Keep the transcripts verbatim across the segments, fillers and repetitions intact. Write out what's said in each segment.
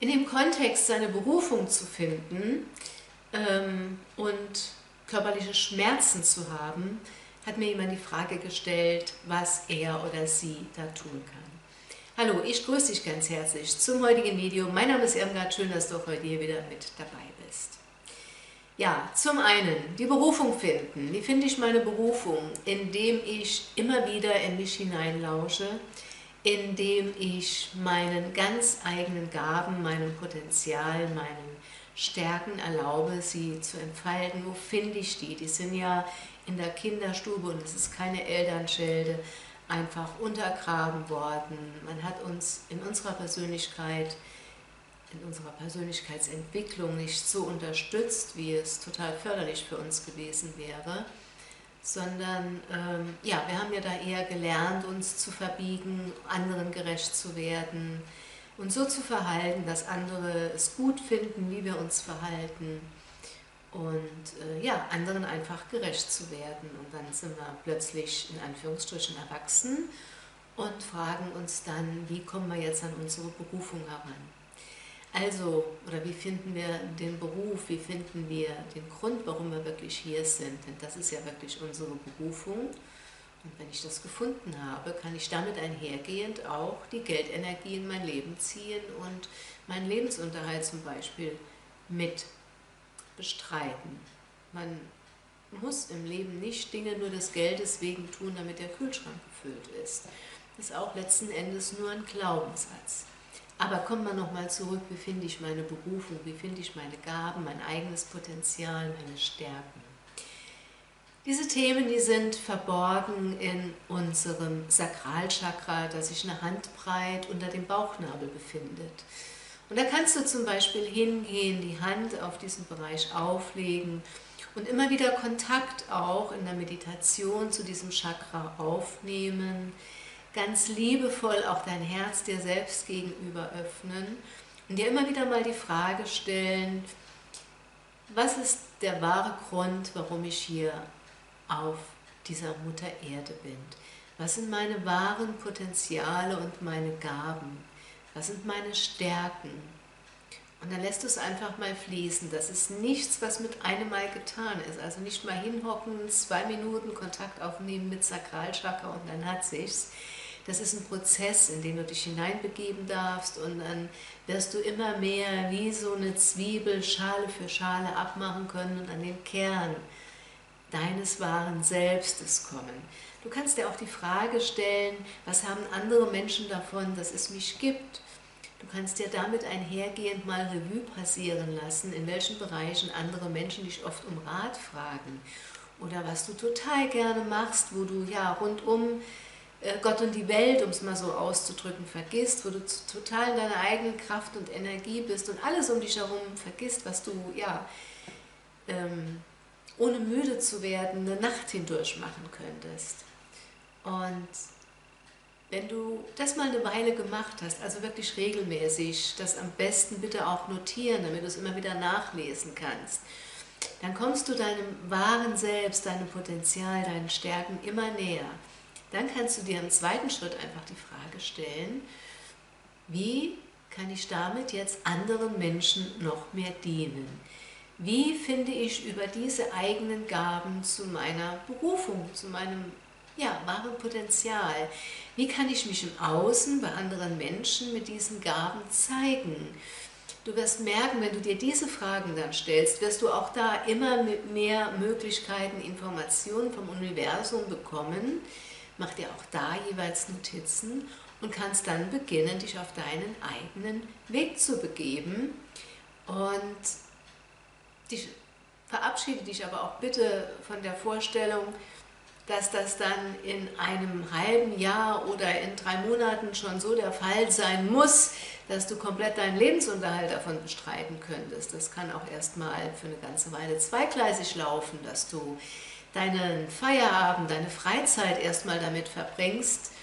In dem Kontext seine Berufung zu finden ähm, und körperliche Schmerzen zu haben, hat mir jemand die Frage gestellt, was er oder sie da tun kann. Hallo, ich grüße dich ganz herzlich zum heutigen Video. Mein Name ist Irmgard, schön, dass du auch heute hier wieder mit dabei bist. Ja, zum einen die Berufung finden. Wie finde ich meine Berufung? Indem ich immer wieder in mich hineinlausche, indem ich meinen ganz eigenen Gaben, meinem Potenzial, meinen Stärken erlaube, sie zu entfalten. Wo finde ich die? Die sind ja in der Kinderstube und es ist keine Elternschelde einfach untergraben worden. Man hat uns in unserer Persönlichkeit, in unserer Persönlichkeitsentwicklung nicht so unterstützt, wie es total förderlich für uns gewesen wäre, sondern ähm, ja, wir haben ja da eher gelernt, uns zu verbiegen, anderen gerecht zu werden und so zu verhalten, dass andere es gut finden, wie wir uns verhalten und äh, ja, anderen einfach gerecht zu werden. Und dann sind wir plötzlich in Anführungsstrichen erwachsen und fragen uns dann, wie kommen wir jetzt an unsere Berufung heran? Also, oder wie finden wir den Beruf, wie finden wir den Grund, warum wir wirklich hier sind? Denn das ist ja wirklich unsere Berufung. Und wenn ich das gefunden habe, kann ich damit einhergehend auch die Geldenergie in mein Leben ziehen und meinen Lebensunterhalt zum Beispiel mit bestreiten. Man muss im Leben nicht Dinge nur des Geldes wegen tun, damit der Kühlschrank gefüllt ist. Das ist auch letzten Endes nur ein Glaubenssatz. Aber kommen wir nochmal zurück, wie finde ich meine Berufung, wie finde ich meine Gaben, mein eigenes Potenzial, meine Stärken. Diese Themen, die sind verborgen in unserem Sakralchakra, das sich eine Handbreit unter dem Bauchnabel befindet. Und da kannst du zum Beispiel hingehen, die Hand auf diesen Bereich auflegen und immer wieder Kontakt auch in der Meditation zu diesem Chakra aufnehmen, ganz liebevoll auch dein Herz dir selbst gegenüber öffnen und dir immer wieder mal die Frage stellen, was ist der wahre Grund, warum ich hier auf dieser Mutter Erde bin? Was sind meine wahren Potenziale und meine Gaben? Was sind meine Stärken? Und dann lässt du es einfach mal fließen. Das ist nichts, was mit einem Mal getan ist. Also nicht mal hinhocken, zwei Minuten Kontakt aufnehmen mit Sakralchakra und dann hat sich's. Das ist ein Prozess, in den du dich hineinbegeben darfst und dann wirst du immer mehr wie so eine Zwiebel Schale für Schale abmachen können und an den Kern deines wahren Selbstes kommen. Du kannst dir auch die Frage stellen, was haben andere Menschen davon, dass es mich gibt? Du kannst dir damit einhergehend mal Revue passieren lassen, in welchen Bereichen andere Menschen dich oft um Rat fragen oder was du total gerne machst, wo du ja rundum Gott und die Welt, um es mal so auszudrücken, vergisst, wo du total in deiner eigenen Kraft und Energie bist und alles um dich herum vergisst, was du ja ähm, ohne müde zu werden eine Nacht hindurch machen könntest. Und wenn du das mal eine Weile gemacht hast, also wirklich regelmäßig, das am besten bitte auch notieren, damit du es immer wieder nachlesen kannst, dann kommst du deinem wahren Selbst, deinem Potenzial, deinen Stärken immer näher. Dann kannst du dir im zweiten Schritt einfach die Frage stellen, wie kann ich damit jetzt anderen Menschen noch mehr dienen? Wie finde ich über diese eigenen Gaben zu meiner Berufung, zu meinem ja, wahren Potenzial? Wie kann ich mich im Außen bei anderen Menschen mit diesen Gaben zeigen? Du wirst merken, wenn du dir diese Fragen dann stellst, wirst du auch da immer mehr Möglichkeiten, Informationen vom Universum bekommen. Mach dir auch da jeweils Notizen und kannst dann beginnen, dich auf deinen eigenen Weg zu begeben. Und dich, verabschiede dich aber auch bitte von der Vorstellung, dass das dann in einem halben Jahr oder in drei Monaten schon so der Fall sein muss, dass du komplett deinen Lebensunterhalt davon bestreiten könntest. Das kann auch erstmal für eine ganze Weile zweigleisig laufen, dass du deinen Feierabend, deine Freizeit erstmal damit verbringst,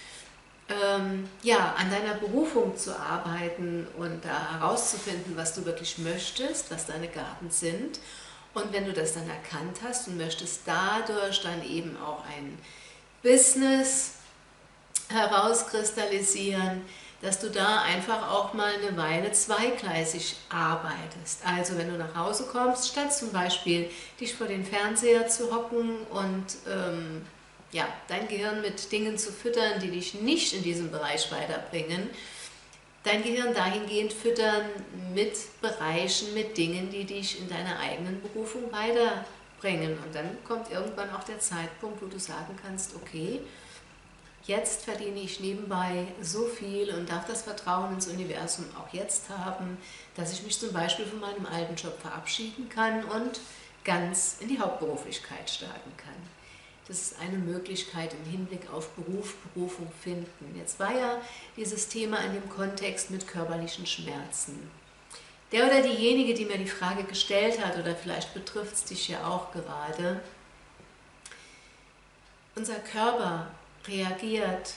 ähm, ja, an deiner Berufung zu arbeiten und da herauszufinden, was du wirklich möchtest, was deine Gaben sind. Und wenn du das dann erkannt hast und möchtest dadurch dann eben auch ein Business herauskristallisieren, dass du da einfach auch mal eine Weile zweigleisig arbeitest. Also wenn du nach Hause kommst, statt zum Beispiel dich vor den Fernseher zu hocken und ähm, ja, dein Gehirn mit Dingen zu füttern, die dich nicht in diesem Bereich weiterbringen, dein Gehirn dahingehend füttern mit Bereichen, mit Dingen, die dich in deiner eigenen Berufung weiterbringen. Und dann kommt irgendwann auch der Zeitpunkt, wo du sagen kannst, okay, jetzt verdiene ich nebenbei so viel und darf das Vertrauen ins Universum auch jetzt haben, dass ich mich zum Beispiel von meinem alten Job verabschieden kann und ganz in die Hauptberuflichkeit starten kann. Das ist eine Möglichkeit im Hinblick auf Beruf, Berufung finden. Jetzt war ja dieses Thema in dem Kontext mit körperlichen Schmerzen. Der oder diejenige, die mir die Frage gestellt hat, oder vielleicht betrifft es dich ja auch gerade, unser Körper reagiert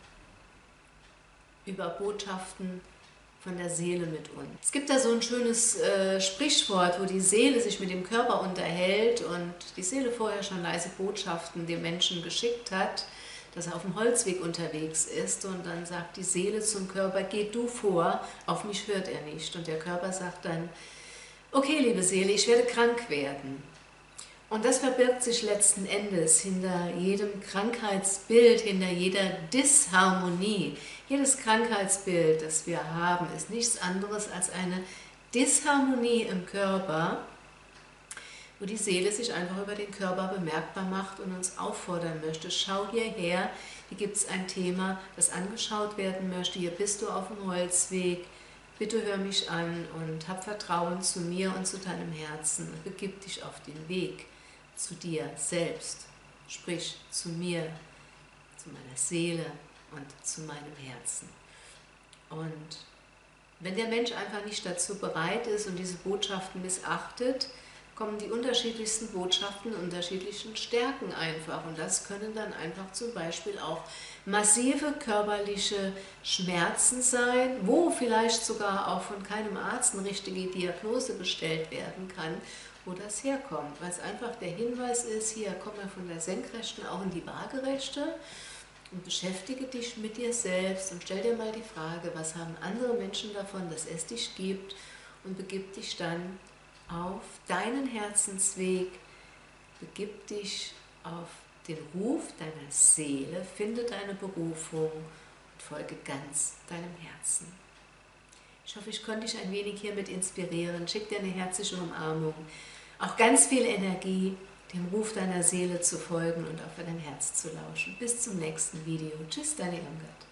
über Botschaften von der Seele mit uns. Es gibt da so ein schönes äh, Sprichwort, wo die Seele sich mit dem Körper unterhält und die Seele vorher schon leise Botschaften dem Menschen geschickt hat, dass er auf dem Holzweg unterwegs ist, und dann sagt die Seele zum Körper, geh du vor, auf mich hört er nicht. Und der Körper sagt dann, okay, liebe Seele, ich werde krank werden. Und das verbirgt sich letzten Endes hinter jedem Krankheitsbild, hinter jeder Disharmonie. Jedes Krankheitsbild, das wir haben, ist nichts anderes als eine Disharmonie im Körper, wo die Seele sich einfach über den Körper bemerkbar macht und uns auffordern möchte, schau hierher, hier gibt es ein Thema, das angeschaut werden möchte, hier bist du auf dem Holzweg, bitte hör mich an und hab Vertrauen zu mir und zu deinem Herzen und begib dich auf den Weg zu dir selbst, sprich zu mir, zu meiner Seele und zu meinem Herzen. Und wenn der Mensch einfach nicht dazu bereit ist und diese Botschaften missachtet, kommen die unterschiedlichsten Botschaften in unterschiedlichen Stärken einfach. Und das können dann einfach zum Beispiel auch massive körperliche Schmerzen sein, wo vielleicht sogar auch von keinem Arzt eine richtige Diagnose gestellt werden kann, wo das herkommt. Weil es einfach der Hinweis ist, hier komm mal von der Senkrechten auch in die Waagerechte und beschäftige dich mit dir selbst und stell dir mal die Frage, was haben andere Menschen davon, dass es dich gibt, und begib dich dann auf deinen Herzensweg, begib dich auf den Ruf deiner Seele, finde deine Berufung und folge ganz deinem Herzen. Ich hoffe, ich konnte dich ein wenig hiermit inspirieren. Schick dir eine herzliche Umarmung, auch ganz viel Energie, dem Ruf deiner Seele zu folgen und auf dein Herz zu lauschen. Bis zum nächsten Video. Tschüss, deine Irmgard.